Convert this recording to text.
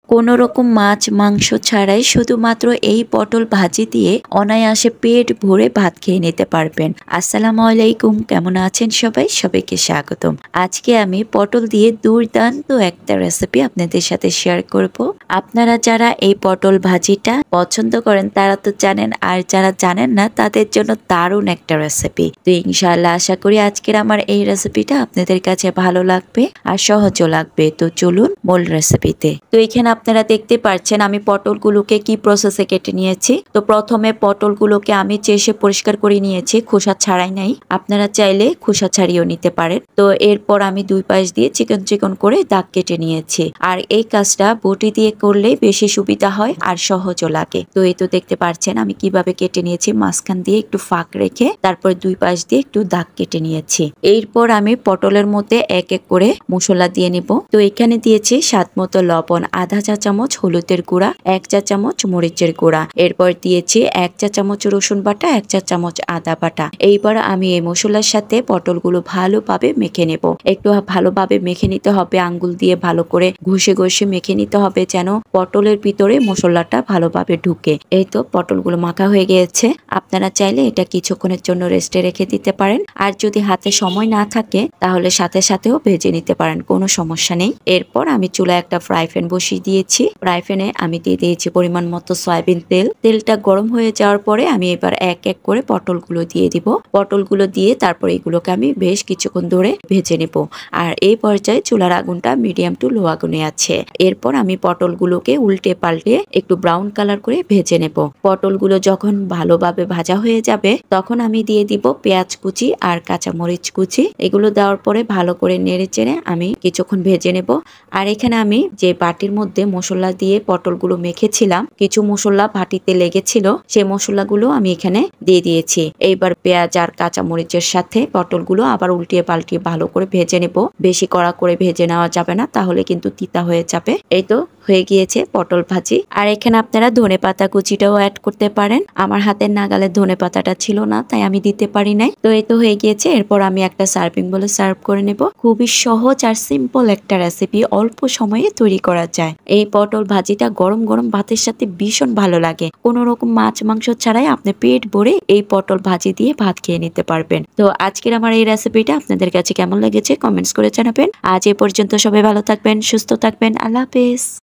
কোনো রকম মাছ মাংস ছাড়াই শুধুমাত্র এই পটল ভাজি দিয়ে অনায়াসে পেট ভরে ভাত খেয়ে নিতে পারবেন। আসসালামু আলাইকুম, কেমন আছেন সবাই? সবাইকে স্বাগতম। আজকে আমি পটল দিয়ে দুর্দান্ত একটা রেসিপি আপনাদের সাথে শেয়ার করব। আপনারা যারা এই পটল ভাজিটা পছন্দ করেন তারা তো জানেন, আর যারা জানেন না তাদের জন্য দারুণ একটা রেসিপি। তো ইনশাআল্লাহ আশা করি আজকের আমার এই রেসিপিটা আপনাদের কাছে ভালো লাগবে আর সহজও লাগবে। তো চলুন মূল রেসিপিতে। তো এখানে আপনারা দেখতে পাচ্ছেন আমি পটলগুলোকে কি প্রসেসে কেটে নিয়েছি। তো প্রথমে পটলগুলোকে আমি চেষে পরিষ্কার করে নিয়েছি, খোসা ছাড়াই নাই। আপনারা চাইলে খোসা ছাড়িয়েও নিতে পারেন। তো এরপর আমি দুই পাশ দিয়ে চিকন চিকন করে দাগ কেটে নিয়েছি। আর এই কাজটা বটি দিয়ে করলে বেশি সুবিধা হয় আর সহজও লাগে। তো এই তো দেখতে পাচ্ছেন আমি কিভাবে কেটে নিয়েছি, মাঝখান দিয়ে একটু ফাঁক রেখে তারপর দুই পাশ দিয়ে একটু দাগ কেটে নিয়েছি। এরপর আমি পটলের মধ্যে এক এক করে মশলা দিয়ে নিব। তো এখানে দিয়েছি স্বাদ মতো লবণ, আধা চা চামচ হলুদের গুঁড়া, 1 চা চামচ মরিচের গুঁড়া, এরপর দিয়েছি 1 চা চামচ রসুন বাটা, 1 চা চামচ আদা বাটা। এইবার আমি এই মশলার সাথে পটলগুলো ভালোভাবে মেখে নেব। একটু ভালোভাবে মেখে নিতে হবে, আঙ্গুল দিয়ে ভালো করে ঘষে ঘষে মেখে নিতে হবে যেন পটলের ভিতরে মশলাটা ভালোভাবে ঢুকে। এই তো পটলগুলো মাখা হয়ে গিয়েছে। আপনারা চাইলে এটা কিছুক্ষণের জন্য রেস্টে রেখে দিতে পারেন, আর যদি হাতে সময় না থাকে তাহলে সাথে সাথেও ভেজে নিতে পারেন, কোনো সমস্যা নেই। এরপর আমি চুলায় একটা ফ্রাই প্যান বসিয়ে দিয়েছি। ফ্রাই প্যানে আমি দিয়ে দিয়েছি পরিমাণ মতো সয়াবিন তেল। তেলটা গরম হয়ে যাওয়ার পরে আমি এবার এক এক করে পটলগুলো দিয়ে দিব। পটলগুলো দিয়ে তারপর এগুলোকে আমি বেশ কিছুক্ষণ ধরে ভেজে নেব। আর এই পর্যায়ে চুলার আগুনটা মিডিয়াম টু লো আগুনে আছে। এরপর আমি পটলগুলোকে উল্টে পাল্টে একটু ব্রাউন কালার করে ভেজে নেব। পটলগুলো যখন ভালোভাবে ভাজা হয়ে যাবে তখন আমি দিয়ে দিব পেঁয়াজ কুচি আর কাঁচা মরিচ কুচি। এগুলো দেওয়ার পরে ভালো করে নেড়ে চেড়ে আমি কিছুক্ষণ ভেজে নেব। আর এখানে আমি যে বাটির মধ্যে মশলা দিয়ে পটলগুলো মেখেছিলাম, কিছু মশলা বাটিতে লেগেছিল, সেই মশলাগুলো আমি এখানে দিয়ে দিয়েছি। এইবার পেঁয়াজ আর কাঁচা মরিচের সাথে পটলগুলো আবার উল্টিয়ে পাল্টিয়ে ভালো করে ভেজে নেব। বেশি কড়া করে ভেজে নেওয়া যাবে না, তাহলে কিন্তু তিতা হয়ে যাবে। এই তো হয়ে গিয়েছে পটল ভাজি। আর এখানে আপনারা ধনেপাতা কুচিটাও অ্যাড করতে পারেন। আমার হাতের নাগালে ধনেপাতাটা ছিল না, তাই আমি দিতে পারি নাই। তো এই তো হয়ে গিয়েছে। এরপর আমি একটা সার্ভিং বলে সার্ভ করে নেব। খুবই সহজ আর সিম্পল একটা রেসিপি, অল্প সময়ে তৈরি করা যায়। এই পটল ভাজিটা গরম গরম ভাতের সাথে ভীষণ ভালো লাগে। কোনো রকম মাছ মাংস ছাড়াই আপনি পেট ভরে এই পটল ভাজি দিয়ে ভাত খেয়ে নিতে পারবেন। তো আজকের আমার এই রেসিপিটা আপনাদের কাছে কেমন লেগেছে কমেন্টস করে জানাবেন। আজ এ পর্যন্ত, সবাই ভালো থাকবেন, সুস্থ থাকবেন। আল্লাহ হাফেজ।